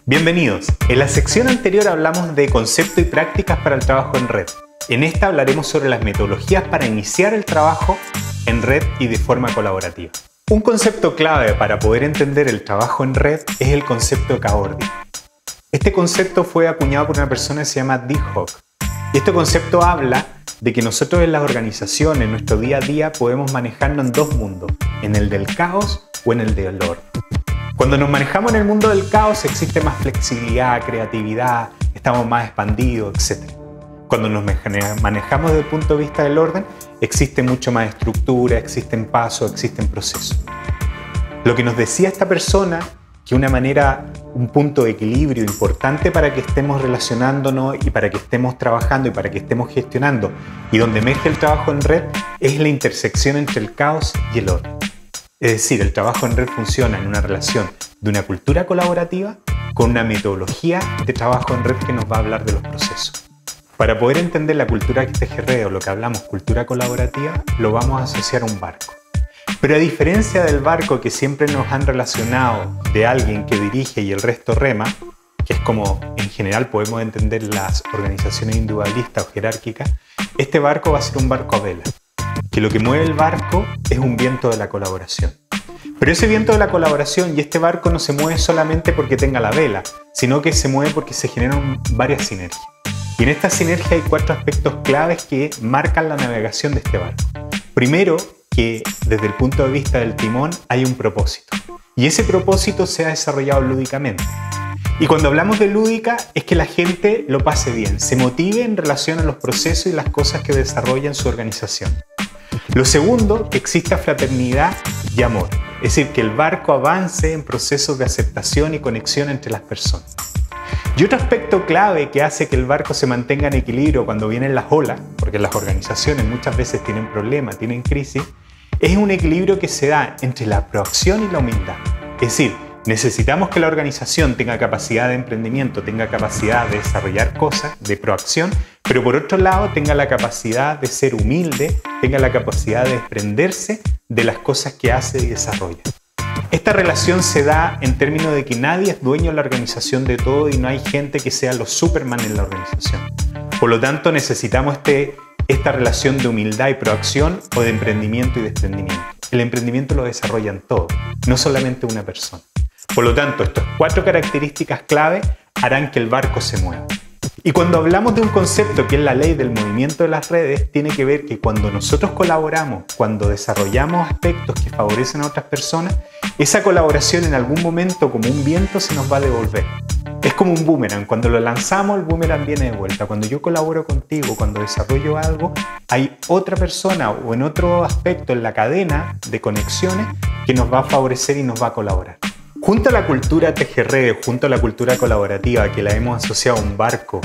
Bienvenidos. En la sección anterior hablamos de concepto y prácticas para el trabajo en red. En esta hablaremos sobre las metodologías para iniciar el trabajo en red y de forma colaborativa. Un concepto clave para poder entender el trabajo en red es el concepto caórdico. Este concepto fue acuñado por una persona que se llama Dick Hawk. Y este concepto habla de que nosotros en las organizaciones, en nuestro día a día, podemos manejarnos en dos mundos, en el del caos o en el del orden. Cuando nos manejamos en el mundo del caos existe más flexibilidad, creatividad, estamos más expandidos, etc. Cuando nos manejamos desde el punto de vista del orden, existe mucho más estructura, existen pasos, existen procesos. Lo que nos decía esta persona, que un punto de equilibrio importante para que estemos relacionándonos y para que estemos trabajando y para que estemos gestionando, y donde emerge el trabajo en red, es la intersección entre el caos y el orden. Es decir, el trabajo en red funciona en una relación de una cultura colaborativa con una metodología de trabajo en red que nos va a hablar de los procesos. Para poder entender la cultura que teje red o lo que hablamos cultura colaborativa, lo vamos a asociar a un barco. Pero a diferencia del barco que siempre nos han relacionado de alguien que dirige y el resto rema, que es como en general podemos entender las organizaciones individualistas o jerárquicas, este barco va a ser un barco a vela, que lo que mueve el barco es un viento de la colaboración. Pero ese viento de la colaboración y este barco no se mueve solamente porque tenga la vela, sino que se mueve porque se generan varias sinergias. Y en esta sinergia hay 4 aspectos claves que marcan la navegación de este barco. Primero, que desde el punto de vista del timón hay un propósito. Y ese propósito se ha desarrollado lúdicamente. Y cuando hablamos de lúdica es que la gente lo pase bien, se motive en relación a los procesos y las cosas que desarrolla en su organización. Lo segundo, que exista fraternidad y amor. Es decir, que el barco avance en procesos de aceptación y conexión entre las personas. Y otro aspecto clave que hace que el barco se mantenga en equilibrio cuando vienen las olas, porque las organizaciones muchas veces tienen problemas, tienen crisis, es un equilibrio que se da entre la proacción y la humildad. Es decir, necesitamos que la organización tenga capacidad de emprendimiento, tenga capacidad de desarrollar cosas, de proacción, pero por otro lado tenga la capacidad de ser humilde, tenga la capacidad de desprenderse de las cosas que hace y desarrolla. Esta relación se da en términos de que nadie es dueño de la organización de todo y no hay gente que sea los Superman en la organización. Por lo tanto, necesitamos esta relación de humildad y proacción o de emprendimiento y desprendimiento. El emprendimiento lo desarrollan todos, no solamente una persona. Por lo tanto, estas 4 características clave harán que el barco se mueva. Y cuando hablamos de un concepto que es la ley del movimiento de las redes, tiene que ver que cuando nosotros colaboramos, cuando desarrollamos aspectos que favorecen a otras personas, esa colaboración en algún momento como un viento se nos va a devolver. Es como un boomerang, cuando lo lanzamos el boomerang viene de vuelta. Cuando yo colaboro contigo, cuando desarrollo algo, hay otra persona o en otro aspecto en la cadena de conexiones que nos va a favorecer y nos va a colaborar. Junto a la cultura tejerred, junto a la cultura colaborativa que la hemos asociado a un barco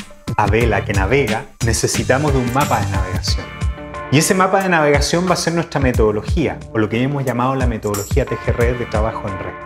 a vela que navega, necesitamos de un mapa de navegación. Y ese mapa de navegación va a ser nuestra metodología, o lo que hemos llamado la metodología tejerred de trabajo en red.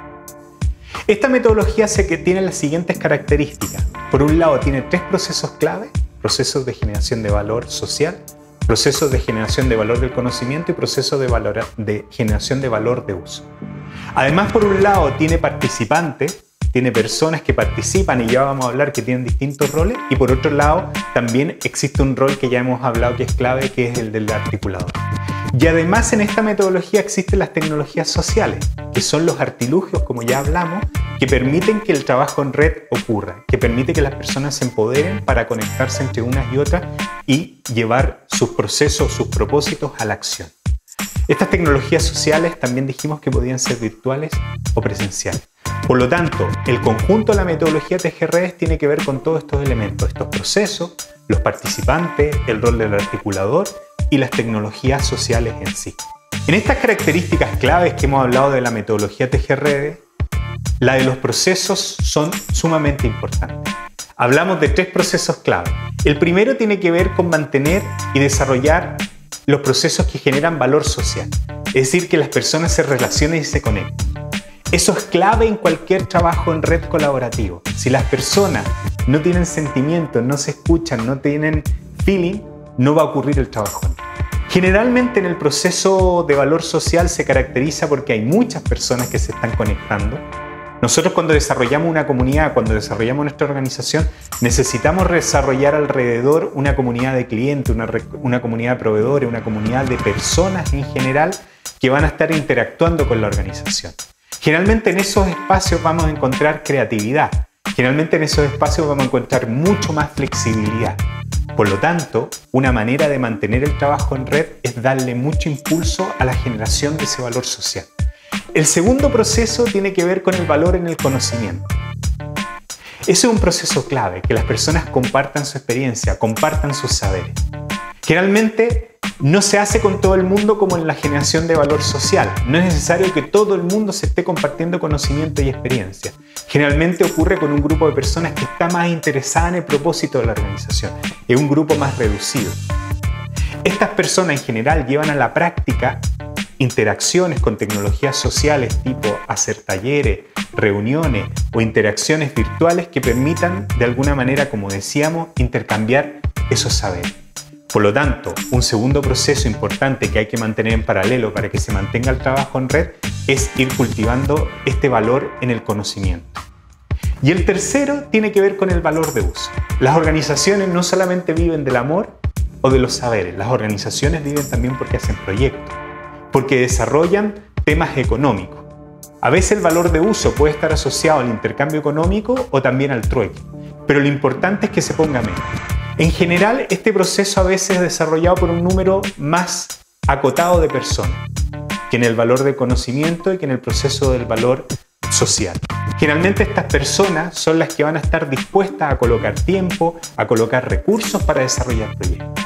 Esta metodología tiene las siguientes características. Por un lado, tiene 3 procesos clave: procesos de generación de valor social, procesos de generación de valor del conocimiento y procesos de generación de valor de uso. Además, por un lado, tiene participantes, tiene personas que participan y ya vamos a hablar que tienen distintos roles, y por otro lado, también existe un rol que ya hemos hablado que es clave, que es el del articulador. Y además en esta metodología existen las tecnologías sociales, que son los artilugios, como ya hablamos, que permiten que el trabajo en red ocurra, que permite que las personas se empoderen para conectarse entre unas y otras y llevar sus procesos, sus propósitos a la acción. Estas tecnologías sociales también dijimos que podían ser virtuales o presenciales. Por lo tanto, el conjunto de la metodología tejerredes tiene que ver con todos estos elementos, estos procesos, los participantes, el rol del articulador y las tecnologías sociales en sí. En estas características claves que hemos hablado de la metodología tejerredes, la de los procesos son sumamente importantes. Hablamos de 3 procesos clave. El primero tiene que ver con mantener y desarrollar los procesos que generan valor social, es decir, que las personas se relacionen y se conecten. Eso es clave en cualquier trabajo en red colaborativo. Si las personas no tienen sentimientos, no se escuchan, no tienen feeling, no va a ocurrir el trabajo en red. Generalmente en el proceso de valor social se caracteriza porque hay muchas personas que se están conectando, Nosotros cuando desarrollamos una comunidad, cuando desarrollamos nuestra organización, necesitamos desarrollar alrededor una comunidad de clientes, una comunidad de proveedores, una comunidad de personas en general que van a estar interactuando con la organización. Generalmente en esos espacios vamos a encontrar creatividad. Generalmente en esos espacios vamos a encontrar mucho más flexibilidad. Por lo tanto, una manera de mantener el trabajo en red es darle mucho impulso a la generación de ese valor social. El segundo proceso tiene que ver con el valor en el conocimiento. Ese es un proceso clave, que las personas compartan su experiencia, compartan sus saberes. Generalmente no se hace con todo el mundo como en la generación de valor social. No es necesario que todo el mundo se esté compartiendo conocimiento y experiencia. Generalmente ocurre con un grupo de personas que está más interesada en el propósito de la organización. Es un grupo más reducido. Estas personas en general llevan a la práctica interacciones con tecnologías sociales tipo hacer talleres, reuniones o interacciones virtuales que permitan de alguna manera, como decíamos, intercambiar esos saberes. Por lo tanto, un segundo proceso importante que hay que mantener en paralelo para que se mantenga el trabajo en red es ir cultivando este valor en el conocimiento. Y el tercero tiene que ver con el valor de uso. Las organizaciones no solamente viven del amor o de los saberes, las organizaciones viven también porque hacen proyectos, porque desarrollan temas económicos. A veces el valor de uso puede estar asociado al intercambio económico o también al trueque, pero lo importante es que se ponga mente. En general, este proceso a veces es desarrollado por un número más acotado de personas que en el valor de conocimiento y que en el proceso del valor social. Generalmente estas personas son las que van a estar dispuestas a colocar tiempo, a colocar recursos para desarrollar proyectos.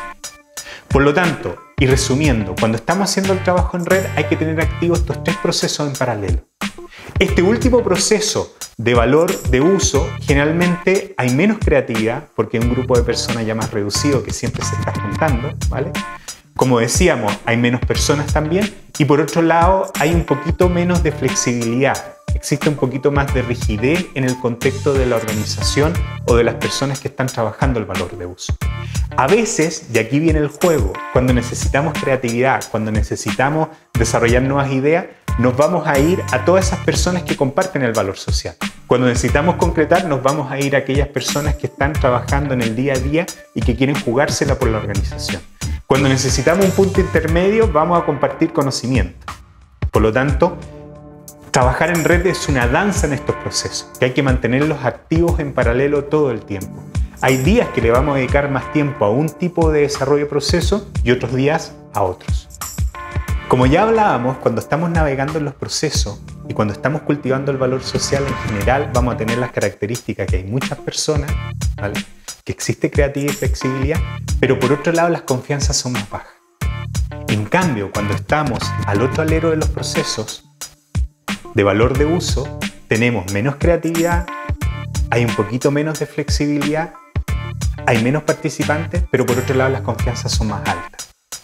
Por lo tanto, y resumiendo, cuando estamos haciendo el trabajo en red hay que tener activos estos tres procesos en paralelo. Este último proceso de valor de uso, generalmente hay menos creatividad porque hay un grupo de personas ya más reducido que siempre se está juntando, ¿vale? Como decíamos, hay menos personas también y por otro lado hay un poquito menos de flexibilidad. Existe un poquito más de rigidez en el contexto de la organización o de las personas que están trabajando el valor de uso. A veces, y aquí viene el juego, cuando necesitamos creatividad, cuando necesitamos desarrollar nuevas ideas, nos vamos a ir a todas esas personas que comparten el valor social. Cuando necesitamos concretar, nos vamos a ir a aquellas personas que están trabajando en el día a día y que quieren jugársela por la organización. Cuando necesitamos un punto intermedio, vamos a compartir conocimiento. Por lo tanto, trabajar en red es una danza en estos procesos, que hay que mantenerlos activos en paralelo todo el tiempo. Hay días que le vamos a dedicar más tiempo a un tipo de desarrollo de proceso y otros días a otros. Como ya hablábamos, cuando estamos navegando en los procesos y cuando estamos cultivando el valor social en general, vamos a tener las características que hay muchas personas, ¿vale?, que existe creatividad y flexibilidad, pero por otro lado las confianzas son más bajas. En cambio, cuando estamos al otro alero de los procesos de valor de uso, tenemos menos creatividad, hay un poquito menos de flexibilidad, hay menos participantes, pero por otro lado las confianzas son más altas.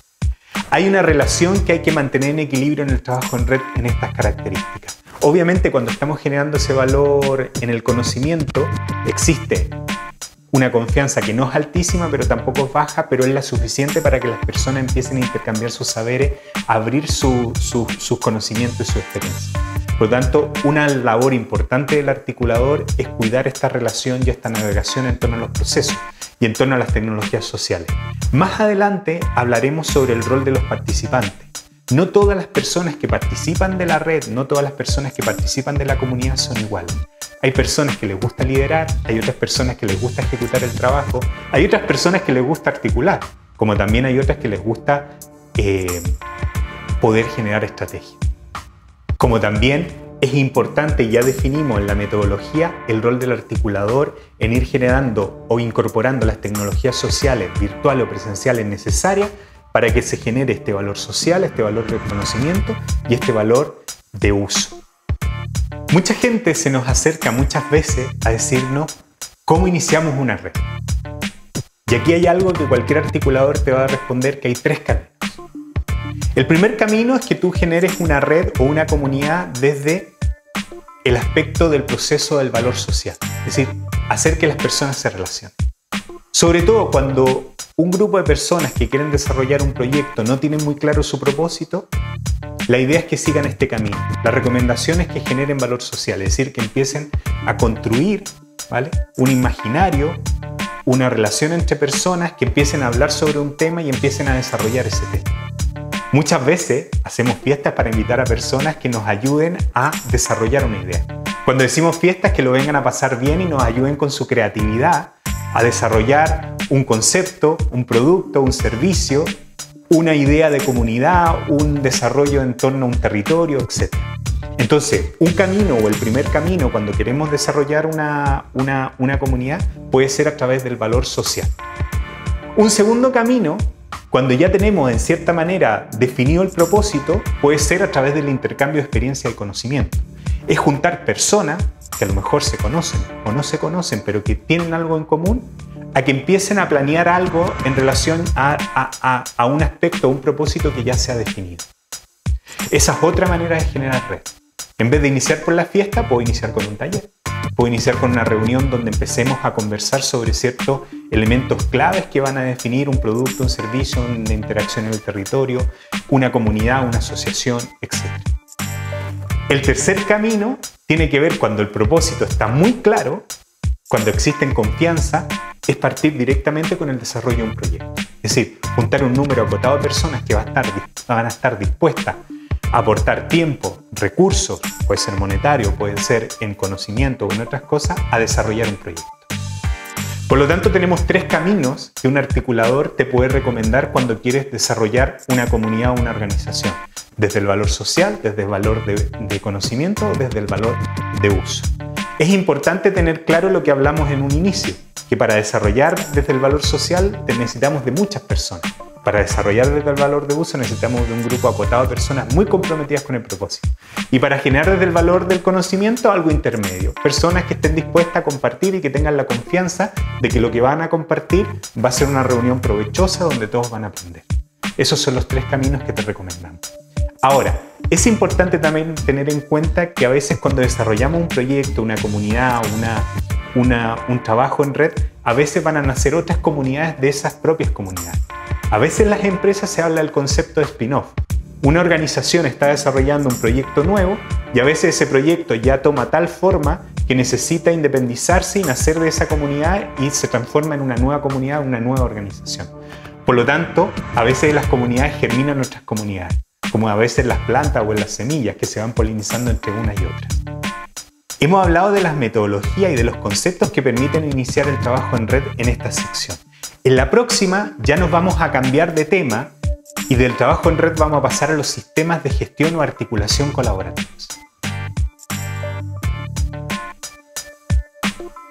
Hay una relación que hay que mantener en equilibrio en el trabajo en red en estas características. Obviamente, cuando estamos generando ese valor en el conocimiento, existe una confianza que no es altísima, pero tampoco es baja, pero es la suficiente para que las personas empiecen a intercambiar sus saberes, a abrir sus conocimientos y su experiencia. Por lo tanto, una labor importante del articulador es cuidar esta relación y esta navegación en torno a los procesos y en torno a las tecnologías sociales. Más adelante hablaremos sobre el rol de los participantes. No todas las personas que participan de la red, no todas las personas que participan de la comunidad son iguales. Hay personas que les gusta liderar, hay otras personas que les gusta ejecutar el trabajo, hay otras personas que les gusta articular, como también hay otras que les gusta poder generar estrategia. Como también es importante, ya definimos en la metodología, el rol del articulador en ir generando o incorporando las tecnologías sociales, virtuales o presenciales necesarias para que se genere este valor social, este valor de conocimiento y este valor de uso. Mucha gente se nos acerca muchas veces a decirnos cómo iniciamos una red. Y aquí hay algo que cualquier articulador te va a responder, que hay tres caminos. El primer camino es que tú generes una red o una comunidad desde el aspecto del proceso del valor social, es decir, hacer que las personas se relacionen. Sobre todo cuando un grupo de personas que quieren desarrollar un proyecto no tienen muy claro su propósito, La idea es que sigan este camino. La recomendación es que generen valor social, es decir, que empiecen a construir, ¿vale?, un imaginario, una relación entre personas, que empiecen a hablar sobre un tema y empiecen a desarrollar ese tema. Muchas veces hacemos fiestas para invitar a personas que nos ayuden a desarrollar una idea. Cuando decimos fiestas, que lo vengan a pasar bien y nos ayuden con su creatividad a desarrollar un concepto, un producto, un servicio, una idea de comunidad, un desarrollo en torno a un territorio, etc. Entonces, un camino o el primer camino cuando queremos desarrollar una comunidad puede ser a través del valor social. Un segundo camino, cuando ya tenemos en cierta manera definido el propósito, puede ser a través del intercambio de experiencia y conocimiento. Es juntar personas que a lo mejor se conocen o no se conocen, pero que tienen algo en común, a que empiecen a planear algo en relación a un aspecto, a un propósito que ya se ha definido. Esa es otra manera de generar red. En vez de iniciar por la fiesta, puedo iniciar con un taller. Puedo iniciar con una reunión donde empecemos a conversar sobre ciertos elementos claves que van a definir un producto, un servicio, una interacción en el territorio, una comunidad, una asociación, etc. El tercer camino tiene que ver cuando el propósito está muy claro, cuando existe confianza, es partir directamente con el desarrollo de un proyecto. Es decir, juntar un número acotado de personas que van a estar dispuestas a aportar tiempo, recursos, puede ser monetario, puede ser en conocimiento o en otras cosas, a desarrollar un proyecto. Por lo tanto, tenemos tres caminos que un articulador te puede recomendar cuando quieres desarrollar una comunidad o una organización. Desde el valor social, desde el valor de conocimiento, desde el valor de uso. Es importante tener claro lo que hablamos en un inicio, que para desarrollar desde el valor social necesitamos de muchas personas. Para desarrollar desde el valor de uso necesitamos de un grupo acotado de personas muy comprometidas con el propósito. Y para generar desde el valor del conocimiento algo intermedio. Personas que estén dispuestas a compartir y que tengan la confianza de que lo que van a compartir va a ser una reunión provechosa donde todos van a aprender. Esos son los tres caminos que te recomendamos. Ahora, es importante también tener en cuenta que a veces cuando desarrollamos un proyecto, una comunidad, un trabajo en red, a veces van a nacer otras comunidades de esas propias comunidades. A veces en las empresas se habla del concepto de spin-off. Una organización está desarrollando un proyecto nuevo y a veces ese proyecto ya toma tal forma que necesita independizarse y nacer de esa comunidad y se transforma en una nueva comunidad, una nueva organización. Por lo tanto, a veces las comunidades germinan otras comunidades, como a veces las plantas o en las semillas que se van polinizando entre unas y otras. Hemos hablado de las metodologías y de los conceptos que permiten iniciar el trabajo en red en esta sección. En la próxima ya nos vamos a cambiar de tema y del trabajo en red vamos a pasar a los sistemas de gestión o articulación colaborativos.